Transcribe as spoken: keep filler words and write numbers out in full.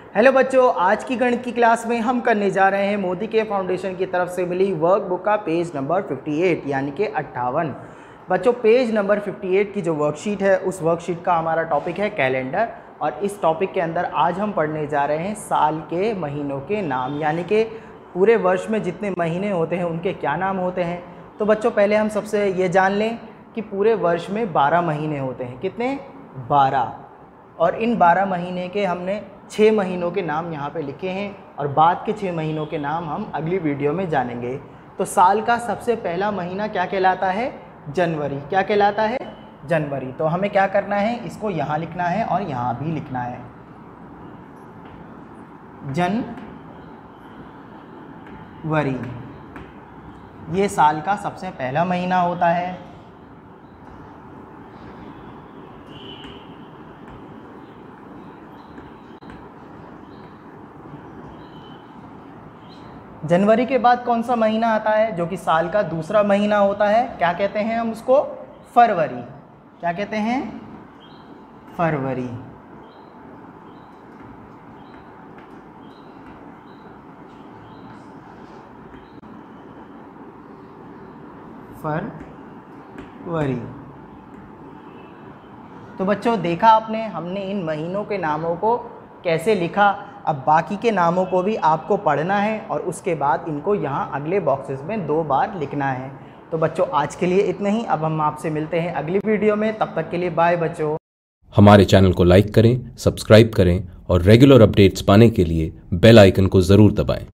Hello बच्चों, आज की गणित की क्लास में हम करने जा रहे हैं मोदी के फाउंडेशन की तरफ से मिली वर्कबुक का पेज नंबर अट्ठावन यानी कि अट्ठावन। बच्चों, पेज नंबर अट्ठावन की जो वर्कशीट है उस वर्कशीट का हमारा टॉपिक है कैलेंडर, और इस टॉपिक के अंदर आज हम पढ़ने जा रहे हैं साल के महीनों के नाम, यानी कि पूरे वर्ष में जितने महीने होते हैं उनके क्या नाम होते हैं। तो बच्चों, पहले हम सबसे ये जान लें कि पूरे वर्ष में बारह महीने होते हैं। कितने? बारह। और इन बारह महीने के हमने छः महीनों के नाम यहाँ पे लिखे हैं और बाद के छः महीनों के नाम हम अगली वीडियो में जानेंगे। तो साल का सबसे पहला महीना क्या कहलाता है? जनवरी। क्या कहलाता है? जनवरी। तो हमें क्या करना है, इसको यहाँ लिखना है और यहाँ भी लिखना है। जनवरी ये साल का सबसे पहला महीना होता है। जनवरी के बाद कौन सा महीना आता है जो कि साल का दूसरा महीना होता है? क्या कहते हैं हम उसको? फरवरी। क्या कहते हैं? फरवरी। फरवरी। तो बच्चों, देखा आपने, हमने इन महीनों के नामों को कैसे लिखा। अब बाकी के नामों को भी आपको पढ़ना है और उसके बाद इनको यहाँ अगले बॉक्सेस में दो बार लिखना है। तो बच्चों, आज के लिए इतना ही। अब हम आपसे मिलते हैं अगली वीडियो में, तब तक के लिए बाय बच्चों। हमारे चैनल को लाइक करें, सब्सक्राइब करें और रेगुलर अपडेट्स पाने के लिए बेल आइकन को ज़रूर दबाएं।